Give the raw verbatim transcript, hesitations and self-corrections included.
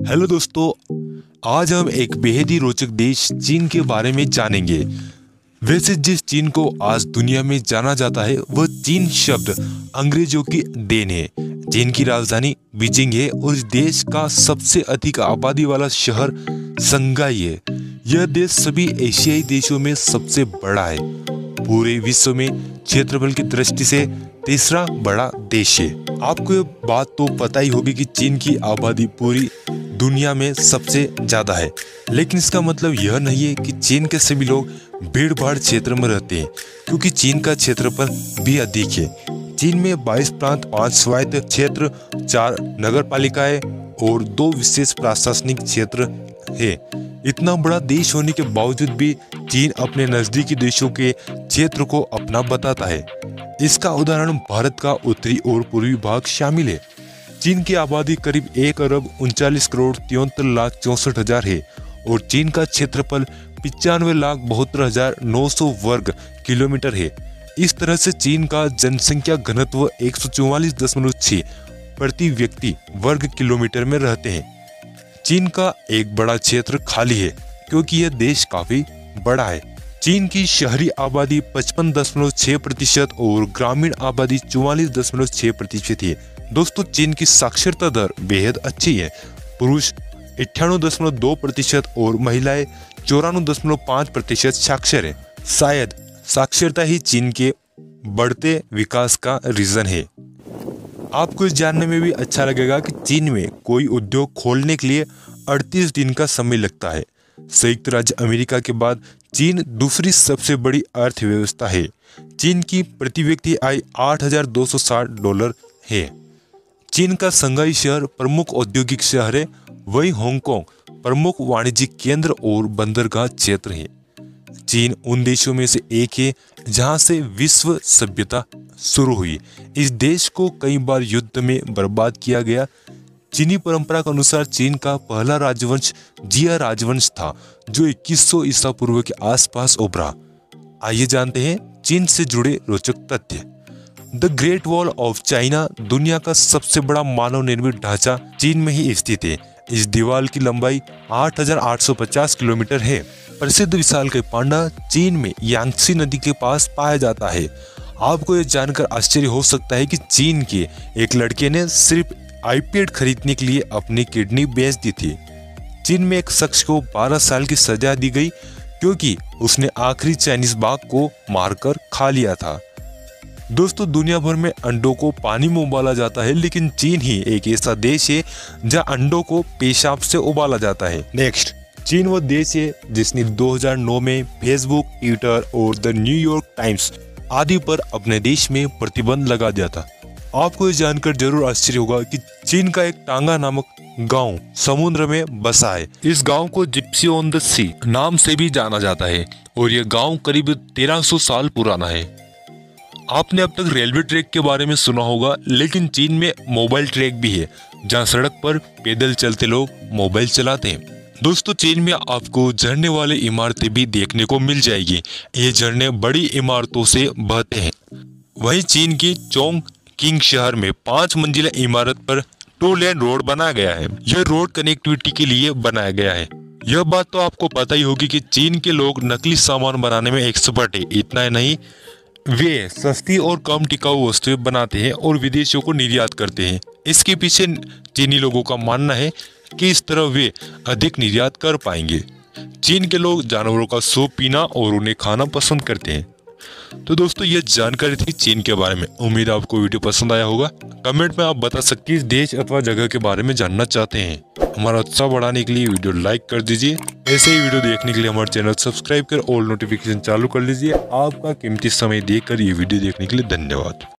Hello दोस्तों, आज हम एक बेहद ही रोचक देश चीन के बारे में जानेंगे। वैसे जिस चीन को आज दुनिया में जाना जाता है वह चीन शब्द अंग्रेजों की देन है। चीन की राजधानी बीजिंग है और इस देश का सबसे अधिक आबादी वाला शहर शंघाई है। यह देश सभी एशियाई देशों में सबसे बड़ा है। पूरे विश्व में क्षेत्रफल की दृष्टि से तीसरा बड़ा देश है। आपको ये बात तो पता ही होगी कि चीन की आबादी पूरी दुनिया में सबसे ज्यादा है, लेकिन इसका मतलब यह नहीं है कि चीन के सभी लोग भीड़ भाड़ क्षेत्र में रहते हैं, क्योंकि चीन का क्षेत्रफल भी अधिक है। चीन में बाईस प्रांत, पाँच स्वायत्त क्षेत्र, चार नगर पालिकाएं और दो विशेष प्रशासनिक क्षेत्र है। इतना बड़ा देश होने के बावजूद भी चीन अपने नजदीकी देशों के क्षेत्र को अपना बताता है। इसका उदाहरण भारत का उत्तरी और पूर्वी भाग शामिल है। चीन की आबादी करीब एक अरब उनचालीस करोड़ तिहत्तर लाख चौसठ हजार है और चीन का क्षेत्रफल पिचानवे लाख बहत्तर हजार नौ सौ वर्ग किलोमीटर है। इस तरह से चीन का जनसंख्या घनत्व एक सौ चौवालीस दशमलव छह प्रति व्यक्ति वर्ग किलोमीटर में रहते हैं। चीन का एक बड़ा क्षेत्र खाली है क्योंकि यह देश काफी बड़ा है। चीन की शहरी आबादी पचपन दशमलव छह प्रतिशत और ग्रामीण आबादी चौवालीस दशमलव छह प्रतिशत है। दोस्तों, चीन की साक्षरता दर बेहद अच्छी है। पुरुष अट्ठानवे दशमलव दो प्रतिशत और महिलाएं चौरानवे दशमलव पाँच प्रतिशत साक्षर है। शायद साक्षरता ही चीन के बढ़ते विकास का रीजन है। आपको इस जानने में भी अच्छा लगेगा कि चीन में कोई उद्योग खोलने के लिए अड़तीस दिन का समय लगता है। संयुक्त राज्य अमेरिका के बाद चीन दूसरी सबसे बड़ी अर्थव्यवस्था है। चीन की प्रति व्यक्ति आय आठ हजार दो सौ साठ डॉलर है। चीन का शंघाई शहर प्रमुख औद्योगिक शहर है, वही हांगकांग प्रमुख वाणिज्यिक केंद्र और बंदरगाह क्षेत्र है। चीन उन देशों में से एक है जहां से विश्व सभ्यता शुरू हुई। इस देश को कई बार युद्ध में बर्बाद किया गया। चीनी परंपरा के अनुसार चीन का पहला राजवंश जिया राजवंश था, जो इक्कीस सौ ईसा पूर्व के आसपास उभरा। आइए जानते हैं चीन से जुड़े रोचक तथ्य। The great wall of China दुनिया का सबसे बड़ा मानव निर्मित ढांचा चीन में ही स्थित है। इस दीवार की लंबाई आठ हजार आठ सौ पचास किलोमीटर है। प्रसिद्ध विशालकाय पांडा चीन में यांगत्से नदी के पास पाया जाता है। आपको यह जानकर आश्चर्य हो सकता है कि चीन के एक लड़के ने सिर्फ आईपैड खरीदने के लिए अपनी किडनी बेच दी थी। चीन में एक शख्स को बारह साल की सजा दी गई क्योंकि उसने आखिरी चाइनीज बाघ को मारकर खा लिया था। दोस्तों, दुनिया भर में अंडों को पानी में उबाला जाता है, लेकिन चीन ही एक ऐसा देश है जहां अंडों को पेशाब से उबाला जाता है। नेक्स्ट, चीन वो देश है जिसने दो हजार नौ में फेसबुक, ट्विटर और द न्यूयॉर्क टाइम्स आदि पर अपने देश में प्रतिबंध लगा दिया था। आपको यह जानकर जरूर आश्चर्य होगा कि चीन का एक टांगा नामक गांव समुद्र में बसा है। इस गांव को जिप्सी ऑन द सी नाम से भी जाना जाता है और यह गांव करीब तेरह सौ साल पुराना है। आपने अब तक रेलवे ट्रैक के बारे में सुना होगा, लेकिन चीन में मोबाइल ट्रैक भी है जहां सड़क पर पैदल चलते लोग मोबाइल चलाते हैं। दोस्तों, चीन में आपको झरने वाले इमारतें भी देखने को मिल जाएगी। ये झरने बड़ी इमारतों से बहते हैं। वहीं चीन की चोंग किंग शहर में पांच मंजिला इमारत पर टू लेन रोड बनाया गया है। यह रोड कनेक्टिविटी के लिए बनाया गया है। यह बात तो आपको पता ही होगी कि चीन के लोग नकली सामान बनाने में एक्सपर्ट है। इतना ही नहीं, वे सस्ती और कम टिकाऊ वस्तुएं बनाते हैं और विदेशों को निर्यात करते हैं। इसके पीछे चीनी लोगों का मानना है कि इस तरह वे अधिक निर्यात कर पाएंगे। चीन के लोग जानवरों का सूप पीना और उन्हें खाना पसंद करते हैं। तो दोस्तों, यह जानकारी थी चीन के बारे में। उम्मीद आपको वीडियो पसंद आया होगा। कमेंट में आप बता सकते हैं इस देश अथवा जगह के बारे में जानना चाहते हैं। हमारा उत्साह बढ़ाने के लिए वीडियो लाइक कर दीजिए। ऐसे ही वीडियो देखने के लिए हमारे चैनल सब्सक्राइब कर ऑल नोटिफिकेशन चालू कर लीजिए। आपका कीमती समय देकर ये वीडियो देखने के लिए धन्यवाद।